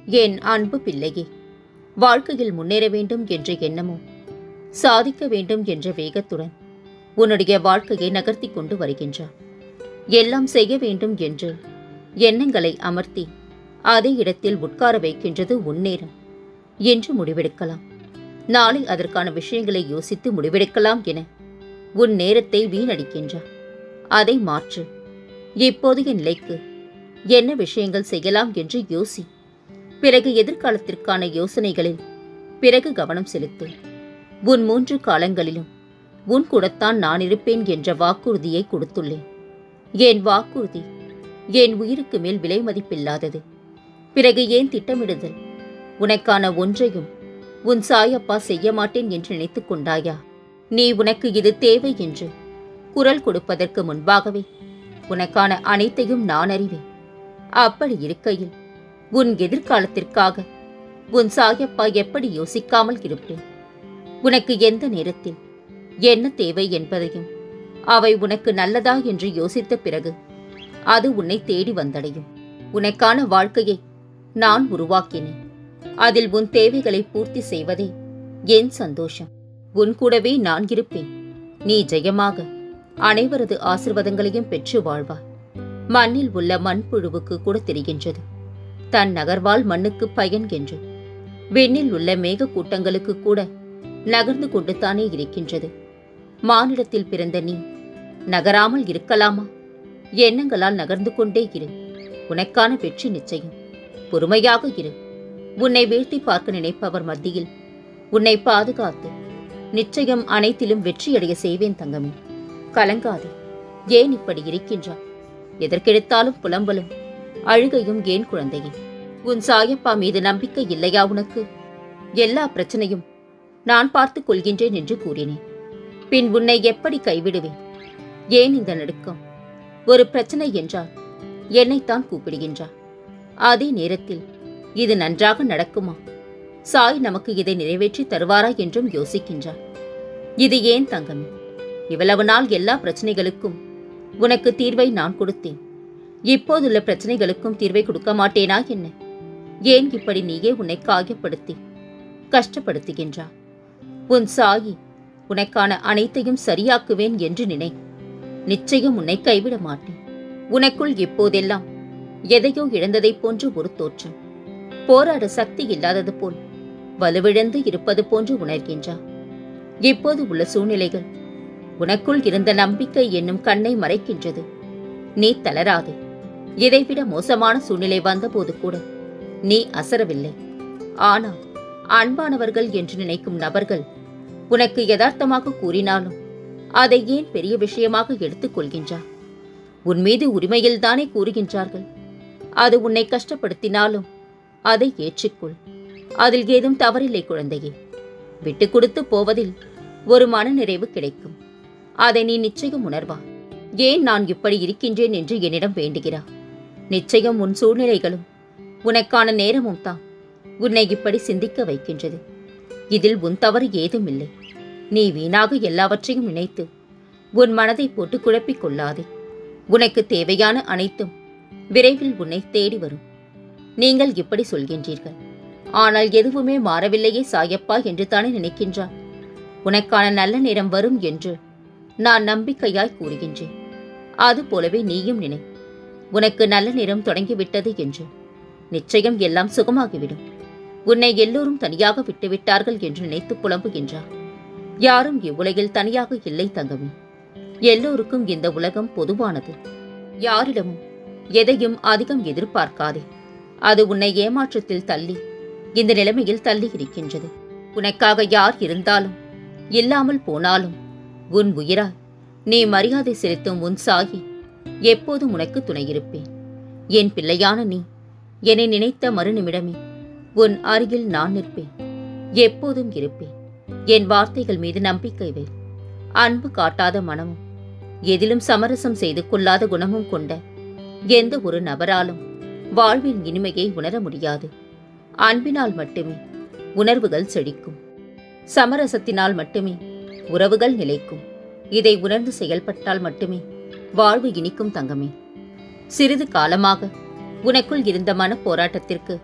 என் அன்பு பிள்ளையே, வாழ்க்கையில் முன்னேற வேண்டும் என்ற எண்ணமும் சாதிக்க வேண்டும் என்ற வேகத்துடன் உன்னுடைய வாழ்க்கையை நகர்த்தி கொண்டு வருகின்றார். எல்லாம் செய்ய வேண்டும் என்று எண்ணங்களை அமர்த்தி அதே இடத்தில் உட்கார வைக்கின்றது உன் நேரம். என்று முடிவெடுக்கலாம், நாளை அதற்கான விஷயங்களை யோசித்து முடிவெடுக்கலாம் என உன் நேரத்தை வீணடிக்கின்றார். அதை மாற்று. இப்போதைய நிலைக்கு என்ன விஷயங்கள் செய்யலாம் என்று யோசி. பிறகு எதிர்காலத்திற்கான யோசனைகளில் பிறகு கவனம் செலுத்து. உன் 3 காலங்களிலும் உன் கூடத்தான் நான் இருப்பேன் என்ற வாக்குறுதியை கொடுத்துள்ளேன். என் வாக்குறுதி என் உயிருக்கு மேல் விலை மதிப்பில்லாதது. பிறகு ஏன் திட்டமிடுதல்? உனக்கான ஒன்றையும் உன் சாயப்பா செய்ய மாட்டேன் என்று நினைத்துக் கொண்டாயா? நீ உனக்கு இது தேவை என்று குரல் கொடுப்பதற்கு முன்பாகவே உனக்கான அனைத்தையும் நான் அறிவேன். அப்படி இருக்கையில் உன் எதிர்காலத்திற்காக உன் சாயப்பா எப்படி யோசிக்காமல் இருப்பேன்? உனக்கு எந்த நேரத்தில் என்ன தேவை என்பதையும் அவை உனக்கு நல்லதா என்று யோசித்த பிறகு அது உன்னை தேடி வந்தடையும். உனக்கான வாழ்க்கையை நான் உருவாக்கினேன். அதில் உன் தேவைகளை பூர்த்தி செய்வதே என் சந்தோஷம். உன் கூடவே நான் இருப்பேன். நீ ஜெயமாக அனைவரது ஆசிர்வாதங்களையும் பெற்று வாழ்வாய். மண்ணில் உள்ள மண்புழுவுக்கு கூட தெரிகின்றது தன் நகர்வால் மண்ணுக்கு பயன் என்று. விண்ணில் உள்ள மேக கூட்டங்களுக்கு கூட நகர்ந்து கொண்டுதானே இருக்கின்றது. மானிடத்தில் பிறந்த நீ நகராமல் இருக்கலாமா? எண்ணங்களால் நகர்ந்து கொண்டே இரு. உனக்கான வெற்றி நிச்சயம். பொறுமையாக இரு. உன்னை வீழ்த்தி பார்க்க நினைப்பவர் மத்தியில் உன்னை பாதுகாத்து நிச்சயம் அனைத்திலும் வெற்றியடைய செய்வேன் தங்கமே. கலங்காதே. ஏன் இப்படி இருக்கின்றாய்? எதற்கெடுத்தாலும் புலம்பலும் அழுகையும் ஏன் குழந்தையே? உன் சாயப்பா மீது நம்பிக்கை இல்லையா உனக்கு? எல்லா பிரச்சனையும் நான் பார்த்துக் கொள்கின்றேன் என்று கூறினேன். பின் உன்னை எப்படி கைவிடுவேன்? ஏன் இந்த நடுக்கம்? ஒரு பிரச்சனை என்றால் என்னைத்தான் கூப்பிடுகின்றார். அதே நேரத்தில் இது நன்றாக நடக்குமா? சாய் நமக்கு இதை நிறைவேற்றி தருவாரா என்றும் யோசிக்கின்றார். இது ஏன் தங்கமே? இவ்வளவு நாள் எல்லா பிரச்சனைகளுக்கும் உனக்கு தீர்வை நான் கொடுத்தேன். இப்போதுள்ள பிரச்சனைகளுக்கும் தீர்வை கொடுக்க மாட்டேனா என்ன? ஏன் இப்படி நீயே உன்னை காயப்படுத்தி கஷ்டப்படுத்துகின்றார்? உன் சாயி உனக்கான அனைத்தையும் சரியாக்குவேன் என்று நினை. நிச்சயம் உன்னை கைவிட மாட்டேன். உனக்குள் இப்போதெல்லாம் எதையோ இழந்ததைப் போன்று ஒரு தோற்றம். போராட சக்தி இல்லாதது போல் வலுவிழந்து இருப்பது போன்று உணர்கின்றார். இப்போது உள்ள சூழ்நிலைகள் உனக்குள் இருந்த நம்பிக்கை என்னும் கண்ணை மறைக்கின்றது. நீ தளராதே. இதைவிட மோசமான சூழ்நிலை வந்தபோது கூட நீ அசரவில்லை. ஆனால் அன்பானவர்கள் என்று நினைக்கும் நபர்கள் உனக்கு யதார்த்தமாக கூறினாலும் அதை ஏன் பெரிய விஷயமாக எடுத்துக் கொள்கின்றார்? உன் மீது உரிமையில்தானே கூறுகின்றார்கள். அது உன்னை கஷ்டப்படுத்தினாலும் அதை ஏற்றுக்கொள். அதில் ஏதும் தவறில்லை குழந்தையே. விட்டு கொடுத்து போவதில் ஒரு மனநிறைவு கிடைக்கும். அதை நீ நிச்சயம் உணர்வாய். ஏன் நான் இப்படி இருக்கின்றேன் என்று என்னிடம் வேண்டுகிறாய்? நிச்சயம் உன் சூழ்நிலைகளும் உனக்கான நேரமும் தான் உன்னை இப்படி சிந்திக்க வைக்கின்றது. இதில் உன் தவறு ஏதும் இல்லை. நீ வீணாக எல்லாவற்றையும் நினைத்து உன் மனதை போட்டு குழப்பிக் கொள்ளாதே. உனக்கு தேவையான அனைத்தும் விரைவில் உன்னை தேடி வரும். நீங்கள் இப்படி சொல்கின்றீர்கள், ஆனால் எதுவுமே மாறவில்லையே சாயப்பா என்று தானே நினைக்கின்றார். உனக்கான நல்ல நேரம் வரும் என்று நான் நம்பிக்கையாய் கூறுகின்றேன். அதுபோலவே நீயும் நினை. உனக்கு நல்ல நேரம் தொடங்கிவிட்டது என்று. நிச்சயம் எல்லாம் சுகமாகிவிடும். உன்னை எல்லோரும் தனியாக விட்டுவிட்டார்கள் என்று நினைத்து புலம்புகின்றார். யாரும் இவ்வுலகில் தனியாக இல்லை தங்கமே. எல்லோருக்கும் இந்த உலகம் பொதுவானது. யாரிடமும் எதையும் அதிகம் எதிர்பார்க்காதே. அது உன்னை ஏமாற்றத்தில் தள்ளி இந்த நிலைமையில் தள்ளி இருக்கின்றது. உனக்காக யார் இருந்தாலும் இல்லாமல் போனாலும் உன் உயிராய் நீ மரியாதை செலுத்தும் உன் சாயி எப்போதும் உனக்கு துணையிருப்பேன். என் பிள்ளையான நீ என்னை நினைத்த மறுநிமிடமே உன் அருகில் நான் நிற்பேன். எப்போதும் இருப்பேன். என் வார்த்தைகள் மீது நம்பிக்கை வை. அன்பு காட்டாத மனமும் எதிலும் சமரசம் செய்து கொள்ளாத குணமும் கொண்ட எந்த ஒரு நபராலும் வாழ்வின் இனிமையை உணர முடியாது. அன்பினால் மட்டுமே உணர்வுகள் செழிக்கும். சமரசத்தினால் மட்டுமே உறவுகள் நிலைக்கும். இதை உணர்ந்து செயல்பட்டால் மட்டுமே வாழ்வு இனிக்கும் தங்கமே. சிறிது காலமாக உனக்குள் இருந்த மன போராட்டத்திற்கு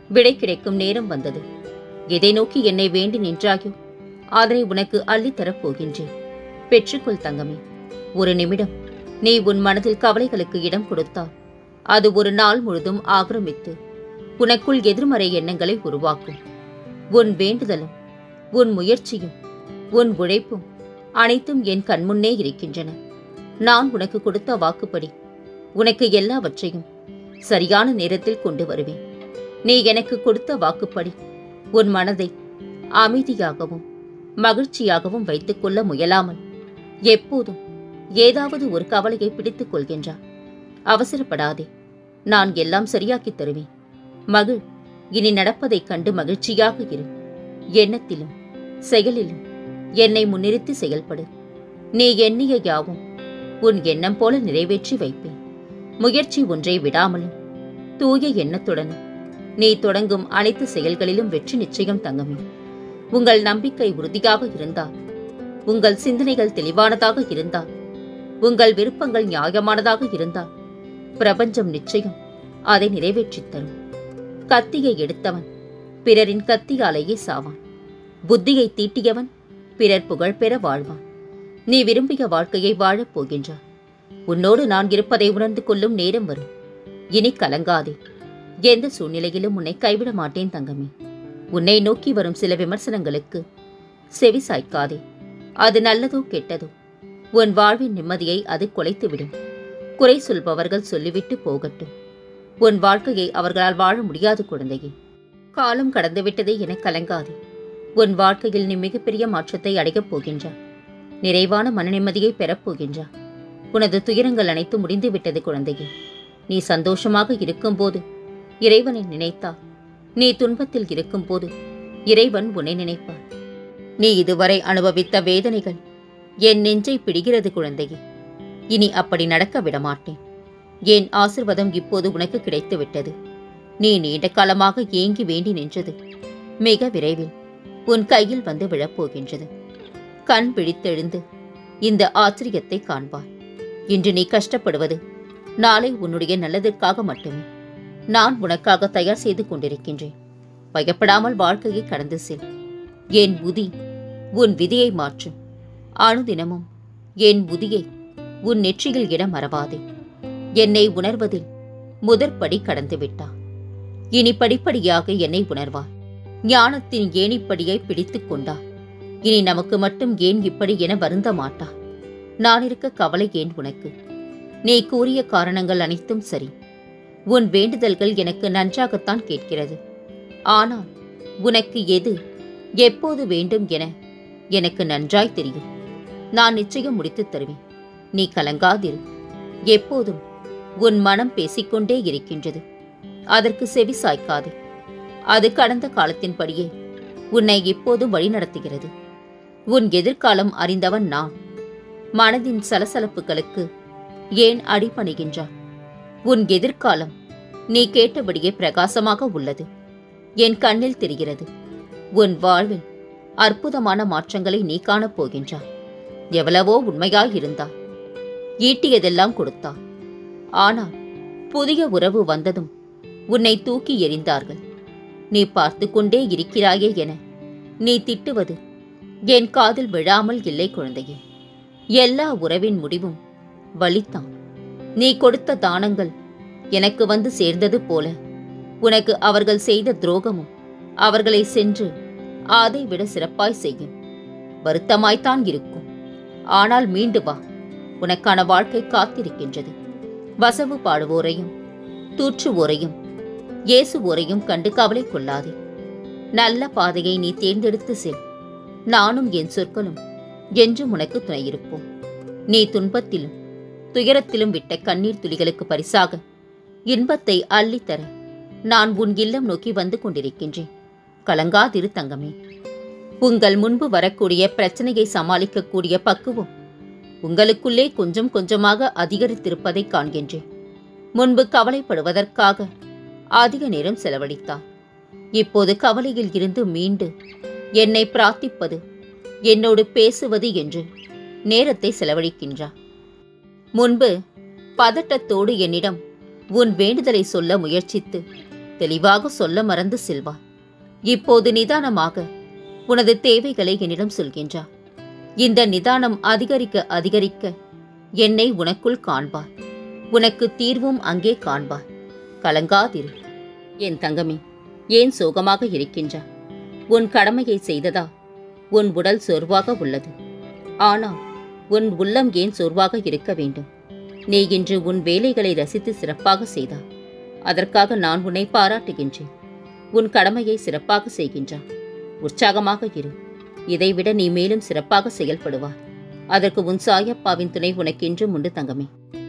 விடை கிடைக்கும் நேரம் வந்தது. எதை நோக்கி என்னை வேண்டி நின்றாயோ அதனை உனக்கு அள்ளித்தரப் போகின்றேன். பெற்றுக்கொள் தங்கமே. ஒரு நிமிடம் நீ உன் மனதில் கவலைகளுக்கு இடம் கொடுத்தால் அது ஒரு நாள் முழுதும் ஆக்கிரமித்து உனக்குள் எதிர்மறை எண்ணங்களை உருவாக்கும். உன் வேண்டுதலும் உன் முயற்சியும் உன் உழைப்பும் அனைத்தும் என் கண்முன்னே இருக்கின்றன. நான் உனக்கு கொடுத்த வாக்குப்படி உனக்கு எல்லாவற்றையும் சரியான நேரத்தில் கொண்டு வருவேன். நீ எனக்கு கொடுத்த வாக்குப்படி உன் மனதை அமைதியாகவும் மகிழ்ச்சியாகவும் வைத்துக் கொள்ள முயலாமல் எப்போதும் ஏதாவது ஒரு கவலையை பிடித்துக் கொள்கின்றார். அவசரப்படாதே, நான் எல்லாம் சரியாக்கித் தருவேன். மகிழ். இனி நடப்பதைக் கண்டு மகிழ்ச்சியாக இரு. எண்ணத்திலும் செயலிலும் என்னை முன்னிறுத்தி செயல்படு. நீ எண்ணிய யாவும் உன் எண்ணம் போல நிறைவேற்றி வைப்பேன். முயற்சி ஒன்றை விடாமலும் தூய எண்ணத்துடனும் நீ தொடங்கும் அனைத்து செயல்களிலும் வெற்றி நிச்சயம் தங்கமே. உங்கள் நம்பிக்கை உறுதியாக இருந்தால், உங்கள் சிந்தனைகள் தெளிவானதாக இருந்தால், உங்கள் விருப்பங்கள் நியாயமானதாக இருந்தால் பிரபஞ்சம் நிச்சயம் அதை நிறைவேற்றித் தரும். கத்தியை எடுத்தவன் பிறரின் கத்தியாலேயே சாவான். புத்தியை தீட்டியவன் பிறர் புகழ் பெற வாழ்வான். நீ விரும்பிய வாழ்க்கையை வாழப் போகின்றாய். உன்னோடு நான் இருப்பதை உணர்ந்து கொள்ளும் நேரம் வரும். இனி கலங்காதே. எந்த சூழ்நிலையிலும் உன்னை கைவிட மாட்டேன் தங்கமே. உன்னை நோக்கி வரும் சில விமர்சனங்களுக்கு செவி சாய்க்காதே. அது நல்லதோ கெட்டதோ உன் வாழ்வின் நிம்மதியை அது குலைத்துவிடும். குறை சொல்பவர்கள் சொல்லிவிட்டு போகட்டும். உன் வாழ்க்கையை அவர்களால் வாழ முடியாது குழந்தையே. காலம் கடந்துவிட்டதே என கலங்காதே. உன் வாழ்க்கையில் நீ மிகப்பெரிய மாற்றத்தை அடையப் போகின்றாய். நிறைவான மனநிம்மதியை பெறப்போகின்றாய். உனது துயரங்கள் அனைத்து முடிந்துவிட்டது குழந்தையே. நீ சந்தோஷமாக இருக்கும்போது இறைவனை நினைத்தால், நீ துன்பத்தில் இருக்கும்போது இறைவன் உன்னை நினைப்பார். நீ இதுவரை அனுபவித்த வேதனைகள் என் நெஞ்சை பிடிக்கிறது குழந்தையே. இனி அப்படி நடக்க விடமாட்டேன். என் ஆசிர்வாதம் இப்போது உனக்கு கிடைத்துவிட்டது. நீ நீண்ட காலமாக ஏங்கி வேண்டி நின்றது மிக விரைவில் உன் கையில் வந்து விழப்போகின்றது. கண் பிடித்தெழுந்து இந்த ஆச்சரியத்தை காண்பாய். இன்று நீ கஷ்டப்படுவது நாளை உன்னுடைய நல்லதற்காக மட்டுமே. நான் உனக்காக தயார் செய்து கொண்டிருக்கின்றேன். பயப்படாமல் வாழ்க்கையை கடந்து செல். என் புதி உன் விதியை மாற்றும். அனுதினமும் என் புதியை உன் நெற்றியில் இட மறவாதே. என்னை உணர்வதில் முதற்படி கடந்து விட்டார். இனி படிப்படியாக என்னை உணர்வார். ஞானத்தின் ஏணிப்படியை பிடித்துக் கொண்டார். இனி நமக்கு மட்டும் ஏன் இப்படி என வருந்த மாட்டார். நான் இருக்க கவலை ஏன் உனக்கு? நீ கூறிய காரணங்கள் அனைத்தும் சரி. உன் வேண்டுதல்கள் எனக்கு நன்றாகத்தான் கேட்கிறது. ஆனால் உனக்கு எது எப்போது வேண்டும் என எனக்கு நன்றாய் தெரியும். நான் நிச்சயம் முடித்துத் தருவேன். நீ கலங்காதிரு. எப்போதும் உன் மனம் பேசிக்கொண்டே இருக்கின்றது. அதற்கு செவி சாய்க்காதே. அது கடந்த காலத்தின்படியே உன்னை இப்போதும் வழிநடத்துகிறது. உன் எதிர்காலம் அறிந்தவன் நான். மனதின் சலசலப்புகளுக்கு ஏன் அடிபணிகின்றாய்? உன் எதிர்காலம் நீ கேட்டபடியே பிரகாசமாக உள்ளது. என் கண்ணில் தெரிகிறது. உன் வாழ்வில் அற்புதமான மாற்றங்களை நீ காணப் போகின்றாய். எவ்வளவோ உண்மையாயிருந்தாய். ஈட்டியதெல்லாம் கொடுத்தாய். ஆனால் புதிய உறவு வந்ததும் உன்னை தூக்கி எறிந்தார்கள். நீ பார்த்து கொண்டே இருக்கிறாயே என நீ திட்டுவது என் காதில் விழாமல் இல்லை குழந்தையே. எல்லா உறவின் முடிவும் வலித்தான். நீ கொடுத்த தானங்கள் எனக்கு வந்து சேர்ந்தது போல உனக்கு அவர்கள் செய்த துரோகமும் அவர்களை சென்று அதை விட சிறப்பாய் செய்யும். வருத்தமாய்த்தான் இருக்கும். ஆனால் மீண்டு வா. உனக்கான வாழ்க்கை காத்திருக்கின்றது. வசவு பாடுவோரையும் தூற்றுவோரையும் ஏசுவோரையும் கண்டு கவலை கொள்ளாதே. நல்ல பாதையை நீ தேர்ந்தெடுத்து செல். நானும் என் சொற்களும் என்றும் உனக்கு துணையிருப்போம். நீ துன்பத்திலும் துயரத்திலும் விட்ட கண்ணீர் துளிகளுக்கு பரிசாக இன்பத்தை அள்ளித்தர நான் உன் இல்லம் நோக்கி வந்து கொண்டிருக்கின்றேன். கலங்காதிரு தங்கமே. உங்கள் முன்பு வரக்கூடிய பிரச்சனையை சமாளிக்கக்கூடிய பக்குவம் உங்களுக்குள்ளே கொஞ்சம் கொஞ்சமாக அதிகரித்திருப்பதை காண்கின்றேன். முன்பு கவலைப்படுவதற்காக அதிக நேரம் செலவழித்தார். இப்போது கவலையில் இருந்து மீண்டு என்னை பிரார்த்திப்பது, என்னோடு பேசுவது என்று நேரத்தை செலவழிக்கின்றார். முன்பு பதட்டத்தோடு என்னிடம் உன் வேண்டுதலை சொல்ல முயற்சித்து தெளிவாக சொல்ல மறந்து செல்வாய். இப்போது நிதானமாக உனது தேவைகளை என்னிடம் சொல்கின்றார். இந்த நிதானம் அதிகரிக்க அதிகரிக்க என்னை உனக்குள் காண்பாய். உனக்கு தீர்வும் அங்கே காண்பாய். கலங்காதிரு. என் தங்கமே, ஏன் சோகமாக இருக்கின்றாய்? உன் கடமையை செய்ததா உன் உடல் சோர்வாக உள்ளது. ஆனால் உன் உள்ளம் ஏன் சோர்வாக இருக்க வேண்டும்? நீ இன்று உன் வேலைகளை ரசித்து சிறப்பாக செய்தாய். அதற்காக நான் உன்னை பாராட்டுகின்றேன். உன் கடமையை சிறப்பாக செய்கின்றாய். உற்சாகமாக இரு. இதைவிட நீ மேலும் சிறப்பாக செயல்படுவாய். அதற்கு உன் சாயப்பாவின் துணை உனக்கென்றும் உண்டு தங்கமே.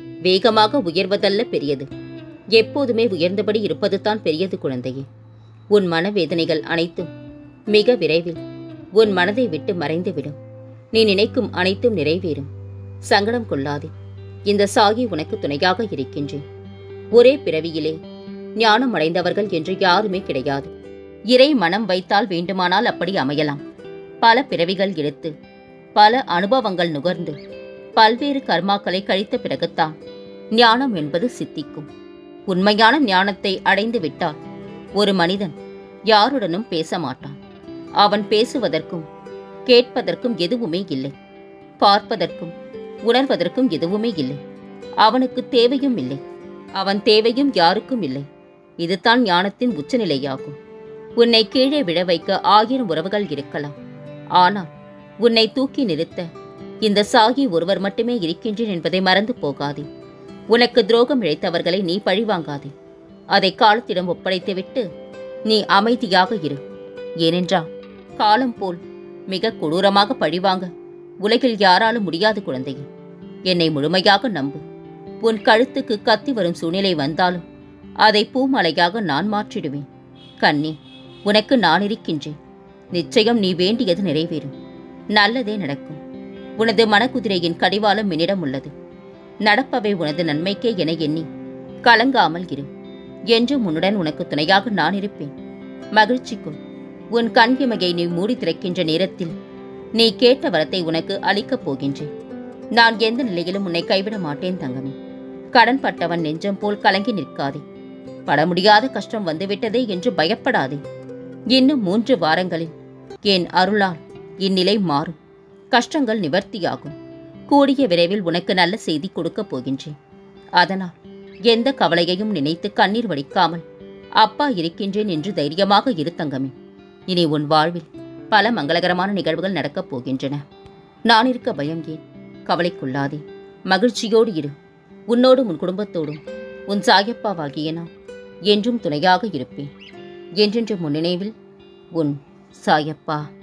வேகமாக உயர்வதல்ல பெரியது, எப்போதுமே உயர்ந்தபடி இருப்பது தான் பெரியது குழந்தையே. உன் மனவேதனைகள் அனைத்தும் மிக விரைவில் உன் மனதை விட்டு மறைந்துவிடும். நீ நினைக்கும் அனைத்தும் நிறைவேறும். சங்கடம் கொள்ளாதே. இந்த சாகி உனக்கு துணையாக இருக்கின்றேன். ஒரே பிறவியிலே ஞானம் அடைந்தவர்கள் என்று யாருமே கிடையாது. இறை மனம் வைத்தால் வேண்டுமானால் அப்படி அமையலாம். பல பிறவிகள் எடுத்து பல அனுபவங்கள் நுகர்ந்து பல்வேறு கர்மாக்களை கழித்த பிறகுத்தான் ஞானம் என்பது சித்திக்கும். உண்மையான ஞானத்தை அடைந்து விட்டால் ஒரு மனிதன் யாருடனும் பேச மாட்டான். அவன் பேசுவதற்கும் கேட்பதற்கும் எதுவுமே இல்லை. பார்ப்பதற்கும் உணர்வதற்கும் எதுவுமே இல்லை. அவனுக்கு தேவையும் இல்லை. அவன் தேவையும் யாருக்கும் இல்லை. இதுதான் ஞானத்தின் உச்சநிலையாகும். உன்னை கீழே விழ வைக்க 1000 உறவுகள் இருக்கலாம். ஆனால் உன்னை தூக்கி நிறுத்த இந்த சாகி ஒருவர் மட்டுமே இருக்கின்றேன் என்பதை மறந்து போகாதே. உனக்கு துரோகம் இழைத்தவர்களை நீ பழிவாங்காதே. அதை காலத்திடம் ஒப்படைத்துவிட்டு நீ அமைதியாக இரு. ஏனென்றால் காலம் போல் மிக கொடூரமாக பழிவாங்க உலகில் யாராலும் முடியாது குழந்தையே. என்னை முழுமையாக நம்பு. உன் கழுத்துக்கு கத்தி வரும் சூழ்நிலை வந்தாலும் அதை பூமலையாக நான் மாற்றிடுவேன். கண்ணே, உனக்கு நான் இருக்கின்றேன். நிச்சயம் நீ வேண்டியது நிறைவேறும். நல்லதே நடக்கும். உனது மனக்குதிரையின் கடிவாளம் என்னிடம் உள்ளது. நடப்பவை உனது நன்மைக்கே என எண்ணி கலங்காமல் இரு. என்றும் உன்னுடன் உனக்கு துணையாக நான் இருப்பேன். மகிழ்ச்சிக்கும் உன் கண் இமையை நீ மூடி திறக்கின்ற நேரத்தில் நீ கேட்ட வரத்தை உனக்கு அளிக்கப் போகின்றேன். நான் எந்த நிலையிலும் உன்னை கைவிட மாட்டேன் தங்கமே. கடன் பட்டவன் நெஞ்சம் போல் கலங்கி நிற்காதே. பட முடியாத கஷ்டம் வந்துவிட்டதே என்று பயப்படாதே. இன்னும் 3 வாரங்களில் என் அருளால் இந்நிலை மாறும். கஷ்டங்கள் நிவர்த்தியாகும். கூடிய விரைவில் உனக்கு நல்ல செய்தி கொடுக்கப் போகின்றேன். அதனால் எந்த கவலையையும் நினைத்து கண்ணீர் வடிக்காமல் அப்பா இருக்கின்றேன் என்று தைரியமாக இரு தங்கமே. இனி உன் வாழ்வில் பல மங்களகரமான நிகழ்வுகள் நடக்கப் போகின்றன. நான் இருக்க பயம் ஏன்? கவலைக்குள்ளாதே. மகிழ்ச்சியோடு இரு. உன்னோடும் உன் குடும்பத்தோடும் உன் சாயப்பாவாகிய நான் என்றும் துணையாக இருப்பேன். என்றென்று முன் நினைவில் உன் சாயப்பா.